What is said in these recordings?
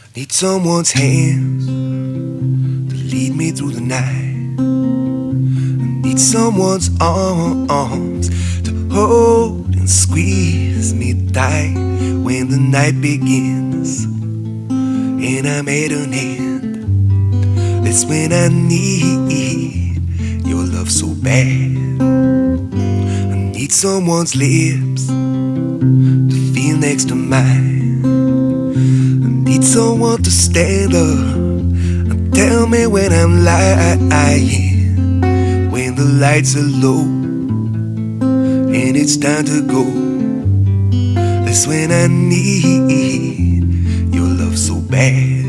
Need someone's hands to lead me through the night. I need someone's arms to hold and squeeze me tight when the night begins and I'm at an end. That's when I need your love so bad. I need someone's lips to feel next to mine. Need someone to stand up and tell me when I'm lying, when the lights are low and it's time to go. That's when I need your love so bad.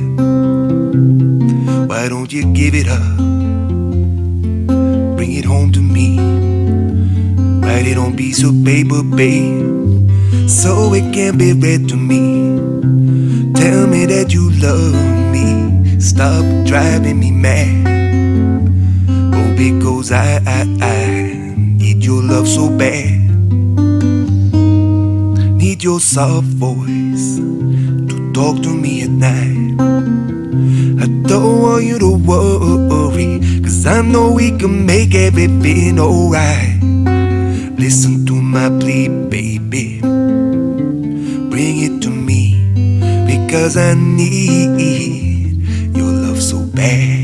Why don't you give it up? Bring it home to me. Write it on piece of paper, babe, so it can be read to me. Tell me that you love me. Stop driving me mad. Oh, because I need your love so bad. Need your soft voice to talk to me at night. I don't want you to worry, 'cause I know we can make everything alright. Listen to my plea, baby. Bring it to me, 'cause I need your love so bad.